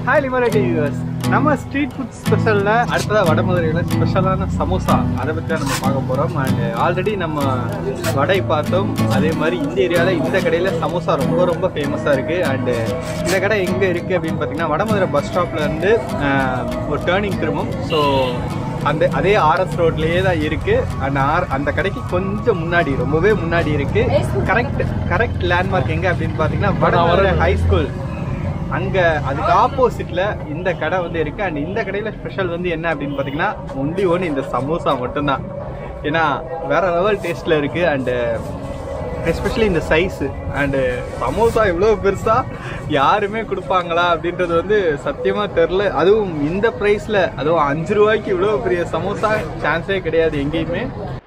Hi LemuriaTV viewers. நம்ம street food ஸ்பெஷல்ல அடுத்ததா வடமதுரையில ஸ்பெஷலான சமோசா அதை பத்தி தான் நம்ம பார்க்க போறோம். அண்ட் ஆல்ரெடி நம்ம வடை பார்த்தோம். அதே மாதிரி இந்த ஏரியாவில் இந்த கடையில் சமோசா ரொம்ப ரொம்ப ஃபேமஸாக இருக்குது. அண்டு இந்த கடை எங்கே இருக்குது அப்படின்னு பார்த்தீங்கன்னா வடமதுரை பஸ் ஸ்டாப்ல இருந்து ஒரு டேர்னிங் திரும்பும். ஸோ அதே ஆர்எஸ் ரோட்லேயே தான் இருக்குது. அந்த கடைக்கு கொஞ்சம் முன்னாடி, ரொம்பவே முன்னாடி இருக்குது. கரெக்ட் லேண்ட்மார்க் எங்கே அப்படின்னு பார்த்தீங்கன்னா வடமதுரை ஹை ஸ்கூல் அங்கே அதுக்கு ஆப்போசிட்டில் இந்த கடை வந்து இருக்குது. அண்ட் இந்த கடையில் ஸ்பெஷல் வந்து என்ன அப்படின்னு பார்த்தீங்கன்னா ஒன்று இந்த சமோசா மட்டும்தான். ஏன்னா வேறு லெவல் டேஸ்ட்டில் இருக்குது. அண்டு எஸ்பெஷலி இந்த சைஸு அண்டு சமோசா இவ்வளோ பெருசாக யாருமே கொடுப்பாங்களா அப்படின்றது வந்து சத்தியமாக தெரில. அதுவும் இந்த ப்ரைஸில், அதுவும் 5 ரூபாய்க்கு இவ்வளோ பெரிய சமோசா சான்ஸே கிடையாது எங்கேயுமே.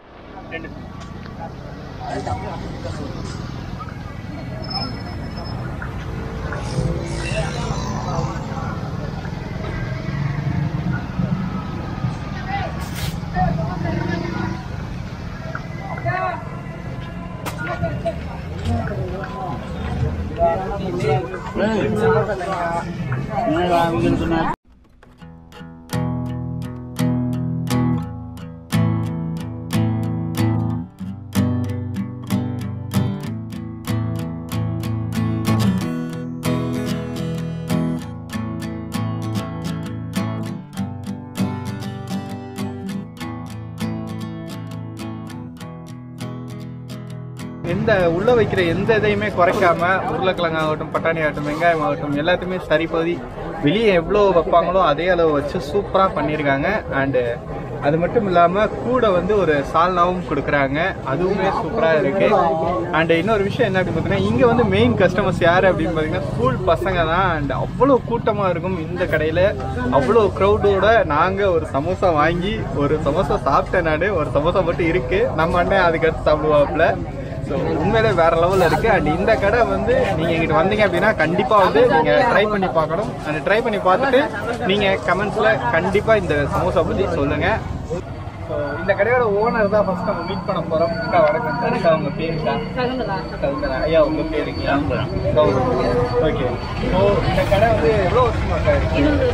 எந்த உள்ள வைக்கிற எந்த இதையுமே குறைக்காம உருளைக்கிழங்கு ஆகட்டும், பட்டாணி ஆகட்டும், வெங்காயம் ஆகட்டும், எல்லாத்தையுமே சரிபதி வெளியே எவ்வளோ வைப்பாங்களோ அதே அளவு வச்சு சூப்பராக பண்ணியிருக்காங்க. அண்டு அது மட்டும் இல்லாமல் கூட வந்து ஒரு சால்னாவும் கொடுக்குறாங்க, அதுவுமே சூப்பராக இருக்குது. அண்டு இன்னொரு விஷயம் என்ன அப்படின்னு பார்த்தீங்கன்னா இங்கே வந்து மெயின் கஸ்டமர்ஸ் யார் அப்படின்னு பார்த்தீங்கன்னா ஸ்கூல் பசங்க தான். அண்ட் அவ்வளோ கூட்டமாக இருக்கும் இந்த கடையில். அவ்வளோ க்ரௌடோட நாங்கள் ஒரு சமோசா வாங்கி ஒரு சமோசா சாப்பிட்டேன். நான் ஒரு சமோசா மட்டும் இருக்குது, நம்ம அண்ணன் அதுக்கடுத்து சாப்பிடுவாப்புல. ஸோ உண்மையிலே வேறு லெவலில் இருக்குது. அண்ட் இந்த கடை வந்து நீங்கள் எங்கிட்ட வந்தீங்க அப்படின்னா கண்டிப்பாக வந்து நீங்கள் ட்ரை பண்ணி பார்க்கணும். அண்ட் ட்ரை பண்ணி பார்த்துட்டு நீங்கள் கமெண்ட்ஸில் கண்டிப்பாக இந்த சமோசா பற்றி சொல்லுங்கள். ஸோ இந்த கடையோட ஓனர் தான் ஃபர்ஸ்ட் நம்ம மீட் பண்ண போகிறோம். வணக்கம் சார், அவங்க பேருக்கா? சகுந்தலா. ஐயா உங்கள் பேருங்களா? ஓகே. ஸோ இந்த கடை வந்து எவ்வளோ வருஷமா சார்? 20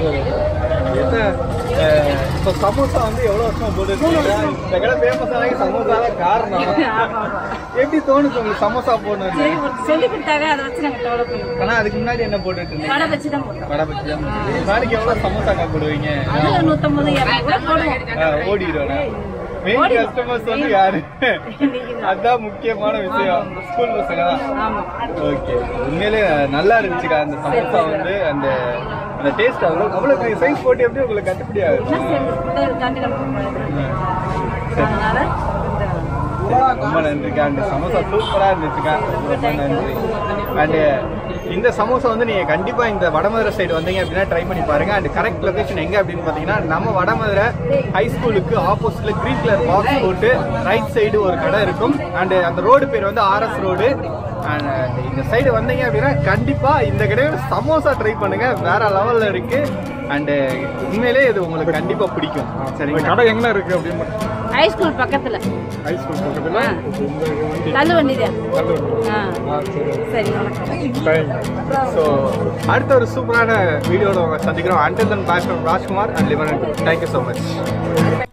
வருஷம். இப்போ சமோசா வந்து எவ்வளோ வருஷமா போட்டுருக்கீங்க? இந்த கடை ஃபேமஸ் ஆகி சமோசா தான் காரணம். எப்படி தோணுச்சு உங்களுக்கு சமோசா போடணும்னு? சொல்லி கொடுத்தாங்க, அதை வச்சு நாங்கள் டெவலப் பண்ணுவோம். ஆனால் அதுக்கு முன்னாடி என்ன போட்டுட்டு இருந்தீங்க? வடை வச்சு தான் போட்டோம். வடை வச்சு தான் போட்டுருக்கீங்க. நாளைக்கு எவ்வளோ சமோசாங்க போடுவீங்க? 150 கூட போடுவோம். ஓடிடுவோம். மெயின் கஸ்டமர்ஸ் வந்து யாரு? அதுதான் முக்கியமான விஷயம், ஸ்கூல் பசங்க தான். ஓகே, உண்மையிலே நல்லா இருந்துச்சுக்கா அந்த சமோசா வந்து. அந்த டேஸ்ட் அவ்வளோ பெரிய சைஸ் போட்டு எப்படி உங்களுக்கு கட்டுப்படி ஆகுது? ரொம்ப நன்றிக்கா. அந்த சமோசா சூப்பராக இருந்துச்சுக்கா, ரொம்ப நன்றி. அண்டு இந்த சமோசா வந்து நீங்கள் கண்டிப்பாக இந்த வடமதுரை சைடு வந்தீங்க அப்படின்னா ட்ரை பண்ணி பாருங்கள். அண்ட் கரெக்ட் லொக்கேஷன் எங்கே அப்படின்னு பார்த்தீங்கன்னா நம்ம வடமதுரை ஹை ஸ்கூலுக்கு ஆப்போசிட்டில் க்ரீன் கலர் பாக்ஸ் போட்டு ரைட் சைடு ஒரு கடை இருக்கும். அண்டு அந்த ரோடு பேர் வந்து ஆர்எஸ் ரோடு. அண்ட் இந்த சைடு வந்தீங்க அப்படின்னா கண்டிப்பாக இந்த கடையோட சமோசா ட்ரை பண்ணுங்கள், வேற லெவலில் இருக்குது. அண்டு உண்மையிலே இது உங்களுக்கு கண்டிப்பாக பிடிக்கும். சரிங்க, கடை எங்கே இருக்குது அப்படின்னு? ஹை ஸ்கூல் பக்கத்தில். ஹை ஸ்கூல் பக்கத்தில் தள்ளு வண்டி தான். சரி, ஸோ அடுத்த ஒரு சூப்பரான வீடியோவில் சந்திக்கிறோம். Until then bye from Rajkumar and Lemurian. Thank you so much.